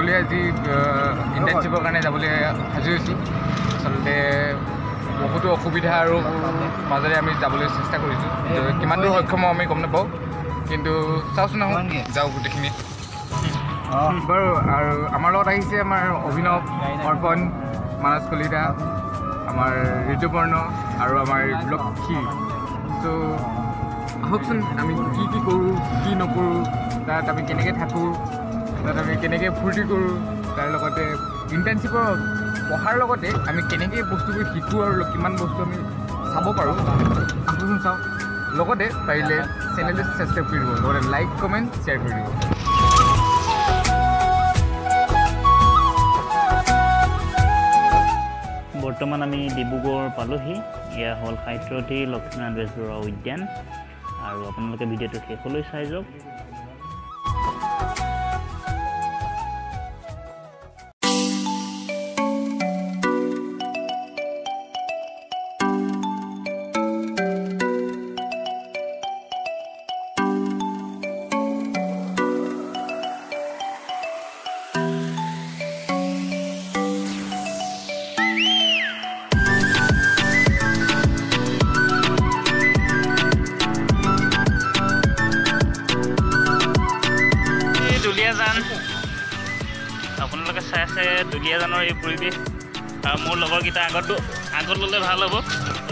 যাবলৈ আজি ইণ্টাৰ্ণশ্বিপৰ কাৰণে যাবলৈ সাজু হৈছোঁ আচলতে বহুতো অসুবিধা আৰু মাজেৰে আমি যাবলৈ চেষ্টা কৰিছোঁ কিমান দূৰ সক্ষম আমি গম নাপাওঁ কিন্তু চাওঁচোন আহোঁ যাওঁ গোটেইখিনি বাৰু আৰু আমাৰ লগত আহিছে আমাৰ অভিনৱ অৰ্পণ মানস কলিতা আমাৰ ঋতুপৰ্ণ আৰু আমাৰ লক্ষী চ' আহকচোন আমি কি কৰোঁ কি নকৰোঁ তাত আমি কেনেকৈ থাকোঁ তাত আমি কেনেকৈ ফূৰ্তি কৰোঁ তাৰ লগতে ইণ্টাৰ্ণশ্বিপৰ পঢ়াৰ লগতে আমি কেনেকৈ বস্তুবোৰ শিকোঁ আৰু কিমান বস্তু আমি চাব পাৰোঁ আহকচোন চাওঁ লগতে পাৰিলে চেনেলটো ছাবস্ক্ৰাইব কৰি দিব লগতে লাইক কমেণ্ট শ্বেয়াৰ কৰি দিব বৰ্তমান আমি ডিব্ৰুগড় পালোহি এয়া হ'ল সাহিত্যৰথী লক্ষ্মীনাথ বেজবৰুৱা উদ্যান আৰু আপোনালোকে ভিডিঅ'টো শেষলৈ চাই যাওক দুলিয়াজান আপোনালোকে চাই আছে দুলিয়াজানৰ এই পৰিৱেশ আৰু মোৰ লগৰকেইটা আগত ল'লে ভাল হ'ব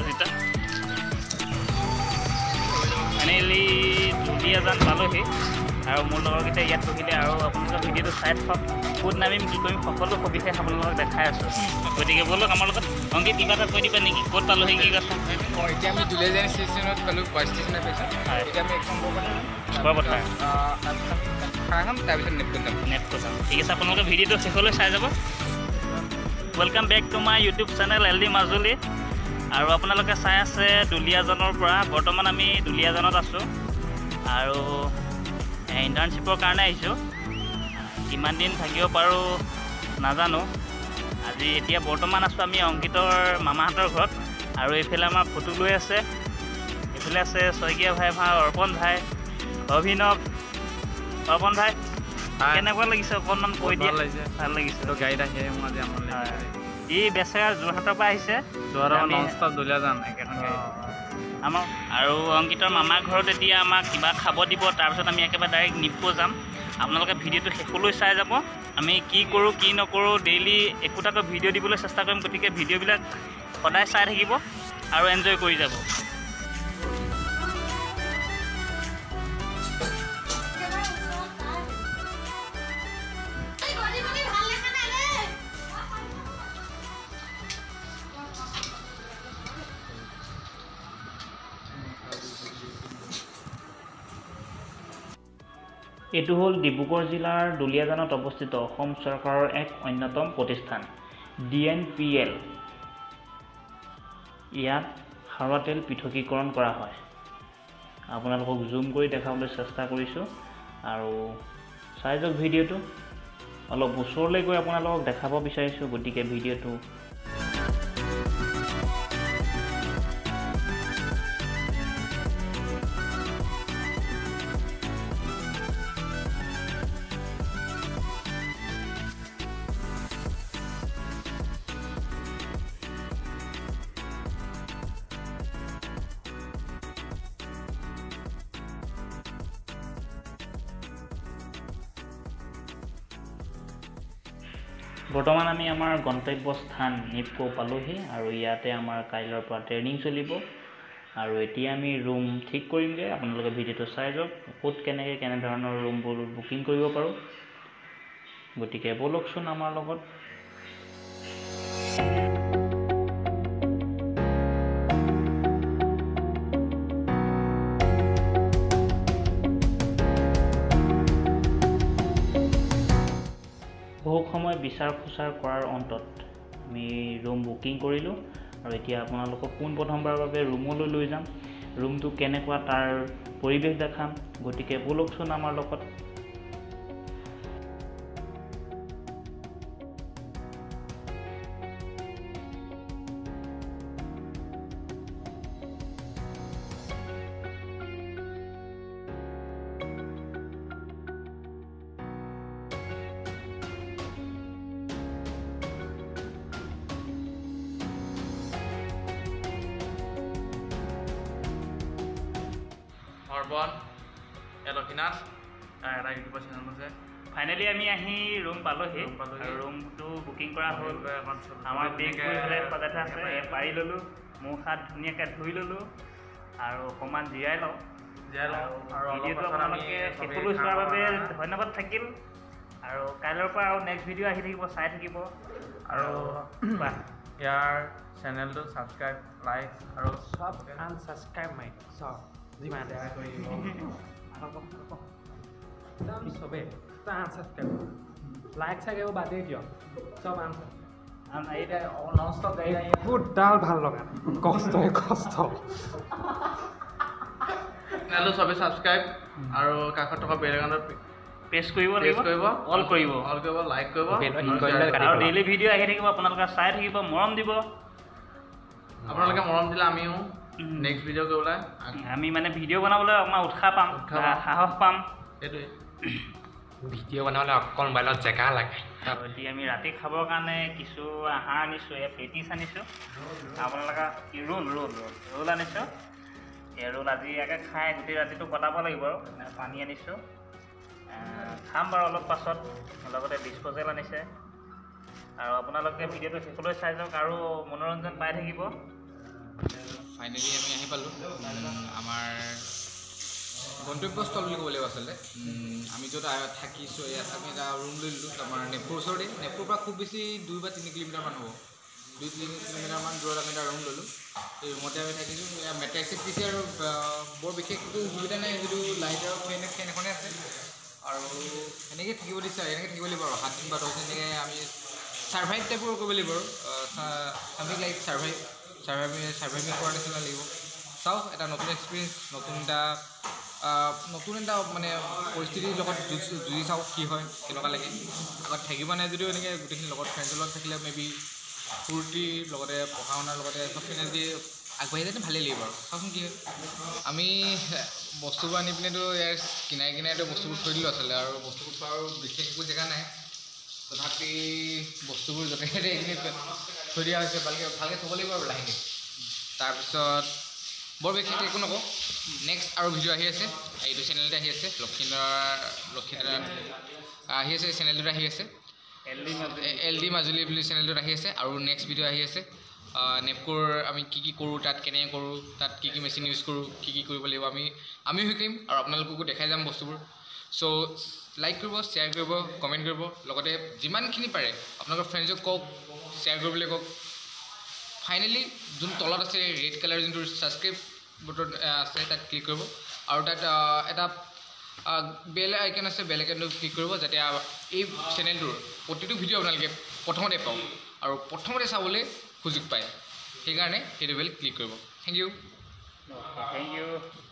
ফাইনেলি দুলিয়াজান পালোহি আৰু মোৰ লগৰকেইটা ইয়াত বহিলে আৰু আপোনালোকৰ ভিডিঅ'টো চাই থাকক ক'ত নামিম কি কৰিম সকলো সবিশেষ আপোনালোকক দেখাই আছোঁ গতিকে ব'লক আমাৰ লগত অংকিত কিবা এটা কৈ দিবা নেকি ক'ত পালোহি কি কথা এতিয়া আমি দুলিয়াজান ষ্টেচনত পালোঁ বাছ ষ্টেচনত পাইছোঁ এতিয়া আমি একদম বৰপথাৰ তাৰপিছত নেটকো যাম ঠিক আছে আপোনালোকে ভিডিঅ'টো শেষলৈ চাই যাব welcome back to my YouTube channel LD Majuli আৰু আপোনালোকে চাই আছে দুলিয়াজানৰ পৰা বৰ্তমান আমি দুলিয়াজানত আছোঁ আৰু ইণ্টাৰ্ণশ্বিপৰ কাৰণে আহিছোঁ কিমান দিন থাকিব পাৰোঁ নাজানো আজি এতিয়া বৰ্তমান আছোঁ আমি অংকিতৰ মামাহঁতৰ ঘৰত আৰু এইফালে আমাৰ ফটো লৈ আছে এইফালে আছে শইকীয়া ভাই অৰ্পণ ভাই অভিনৱ অৰ্পণ ভাই কেনেকুৱা লাগিছে অকণমান কৈ দিয়া ভাল লাগিছে গাড়ীত আহি মোৰ আজি আমাৰ ই বেচেৰা যোৰহাটৰ পৰা আহিছে দুলিয়াজান আমাৰ আৰু অংকিতৰ মামাৰ ঘৰত এতিয়া আমাক কিবা খাব দিব তাৰপিছত আমি একেবাৰে ডাইৰেক্ট নিপকো যাম আপোনালোকে ভিডিঅ'টো শেষলৈ চাই যাব আমি কি কৰোঁ কি নকৰোঁ ডেইলি একোটাকৈ ভিডিঅ' দিবলৈ চেষ্টা কৰিম গতিকে ভিডিঅ'বিলাক সদায় চাই থাকিব আৰু এনজয় কৰি যাব এইটো হ'ল ডিব্ৰুগড় জিলাৰ দুলিয়াজানত অৱস্থিত অসম চৰকাৰৰ এক অন্যতম প্ৰতিষ্ঠান DNPL ইয়াত সাৰুৱা তেল পৃথকীকৰণ কৰা হয় আপোনালোকক জুম কৰি দেখাবলৈ চেষ্টা কৰিছোঁ আৰু চাই যাওক ভিডিঅ'টো অলপ ওচৰলৈ গৈ আপোনালোকক দেখাব বিচাৰিছোঁ গতিকে ভিডিঅ'টো বৰ্তমান আমি আমাৰ গন্তব্যস্থান নিপকো পালোহি আৰু ইয়াতে আমাৰ কাইলৈৰ পৰা ট্ৰেইনিং চলিব আৰু এতিয়া আমি ৰুম ঠিক কৰিমগৈ আপোনালোকে ভিডিঅ'টো চাই যাওক ক'ত কেনেধৰণৰ ৰুমবোৰ বুকিং কৰিব পাৰোঁ গতিকে ব'লকচোন আমাৰ লগত বহু সময় বিচাৰ খোচাৰ কৰাৰ অন্তত আমি ৰুম বুকিং কৰিলোঁ আৰু এতিয়া আপোনালোকক পোনপ্ৰথমবাৰৰ বাবে ৰুমলৈ লৈ যাম ৰুমটো কেনেকুৱা তাৰ পৰিৱেশ দেখাম গতিকে ব'লকচোন আমাৰ লগত নবন লক্ষীনাথ এটা ইউটিউবৰ চেনেল আছে ফাইনেলি আমি আহি ৰুম পালোহি আৰু ৰুমটো বুকিং কৰা হ'ল আমাৰ বেগ সজাই থোৱা আছে পাৰি ল'লোঁ মুখ হাত ধুনীয়াকৈ ধুই ল'লোঁ আৰু অকণমান জিৰাই লওঁ আৰু ভিডিঅ'টো আপোনালোকে শেষলৈ চোৱাৰ বাবে ধন্যবাদ থাকিল আৰু কাইলৈৰ পৰা আৰু নেক্সট ভিডিঅ' আহি থাকিব চাই থাকিব আৰু ইয়াৰ চেনেলটো ছাবস্ক্ৰাইব লাইক আৰু সব আনছাবস্ক্ৰাইব মাৰি চব যিমান চবেই আনছাবস্ক্ৰাইব লাইক চাগেও বাদেই দিয়ক চব ননষ্টপ গাড়ী বহুতডাল ভাল লগা কষ্টই কষ্ট চেনেলটো চবেই ছাবস্ক্ৰাইব আৰু কাষত থকা বেল আইকনত প্ৰেছ কৰিব অল কৰিব লাইক কৰিব আৰু ডেইলি ভিডিঅ' আহি থাকিব আপোনালোকে চাই থাকিব মৰম দিব আপোনালোকে মৰম দিলে আমিও নেক্সট ভিডিঅ' কৰিবলৈ আমি মানে ভিডিঅ' বনাবলৈ অকণমান উৎসাহ পাম সাহস পাম সেইটোৱে ভিডিঅ' বনাবলৈ অকল মোবাইলত জেগা লাগে এতিয়া আমি ৰাতি খাবৰ কাৰণে কিছু আহাৰ আনিছোঁ পেটিছ আনিছোঁ আপোনালোকে ৰোল আনিছোঁ এই ৰোল আজি ইয়াকে খাই গোটেই ৰাতিটো কটাব লাগিব আৰু পানী আনিছোঁ খাম বাৰু অলপ পাছত লগতে ডিছপ'জেল আনিছে আৰু আপোনালোকে ভিডিঅ'টো শেষলৈ চাই যাওক আৰু মনোৰঞ্জন পাই থাকিব ফাইনেলি আমি আহি পালোঁ আমাৰ গন্তব্যস্থল বুলি ক'ব লাগিব আচলতে আমি য'ত থাকিছোঁ ইয়াত আমি এটা ৰুম লৈ ল'লোঁ আমাৰ নেপুৰ ওচৰতে নেপুৰৰ পৰা খুব বেছি 2 বা 3 কিলোমিটাৰমান হ'ব 2-3 কিলোমিটাৰমান দূৰত আমি এটা ৰুম ল'লোঁ এই ৰুমতে আমি থাকিছোঁ মেট্ৰেক্সিত দিছে আৰু বৰ বিশেষ একো সুবিধা নাই যিটো লাইট আৰু ফেন এখনে আছে আৰু এনেকৈ থাকিব দিছে এনেকৈ থাকিব লাগিব আৰু 7 দিন বা 10 দিন এনেকৈ আমি ছাৰ্ভাইভ টাইপৰ কৰিব লাগিব আৰু চামথিং লাইক ছাৰ্ভাইভিং কৰাৰ নিচিনা লাগিব চাওক এটা নতুন এক্সপিৰিয়েঞ্চ নতুন এটা মানে পৰিস্থিতিৰ লগত যুঁজি চাওক কি হয় কেনেকুৱা লাগে আগত থাকিব নাই যদিও এনেকৈ গোটেইখিনি লগত ফ্ৰেণ্ডৰ লগত থাকিলে মেবি ফূৰ্তিৰ লগতে পঢ়া শুনাৰ লগতে চবখিনি যদি আগবাঢ়ি যায়তো ভালেই লাগিব আৰু চাওকচোন কি হয় আমি বস্তুবোৰ আনি পিনেতো ইয়াৰ কিনাৰে বস্তুবোৰ থৈ দিলোঁ আচলতে আৰু বস্তুবোৰ থোৱাৰ বিশেষ একো জেগা নাই তথাপি বস্তুবোৰ য'তে ত'তে এইখিনি থৈ দিয়া হৈছে ভালকৈ থ'ব লাগিব আৰু লাহেকৈ তাৰপিছত বৰ বিশেষ একো নকওঁ নেক্সট আৰু ভিডিঅ' আহি আছে এইটো চেনেলতে আহি আছে লক্ষীনাথ আহি আছে চেনেলটোত আহি আছে LD মাজুলী বুলি চেনেলটোত আহি আছে আৰু নেক্সট ভিডিঅ' আহি আছে নেপকোৰ আমি কি কৰোঁ তাত কেনেকৈ কৰোঁ তাত কি মেচিন ইউজ কৰোঁ কি কৰিব লাগিব আমিও শিকিম আৰু আপোনালোককো দেখাই যাম বস্তুবোৰ চ' লাইক কৰিব শ্বেয়াৰ কৰিব কমেণ্ট কৰিব লগতে যিমানখিনি পাৰে আপোনালোকৰ ফ্ৰেণ্ডছক কওক শ্বেয়াৰ কৰিবলৈ কওক ফাইনেলি যোন তলত আছে ৰেড কালাৰ যোনটো ছাবস্ক্ৰাইব বটন আছে তাত ক্লিক কৰিব আৰু তাত এটা বেল আইকন আছে বেল আইকনটো ক্লিক কৰিব যাতে এই চেনেলটোৰ প্ৰতিটো ভিডিঅ' আপোনালোকে প্ৰথমতে পাওক আৰু প্ৰথমতে চাবলৈ সুযোগ পায় সেইকাৰণে সেইটো বেল ক্লিক কৰিব থেংক ইউ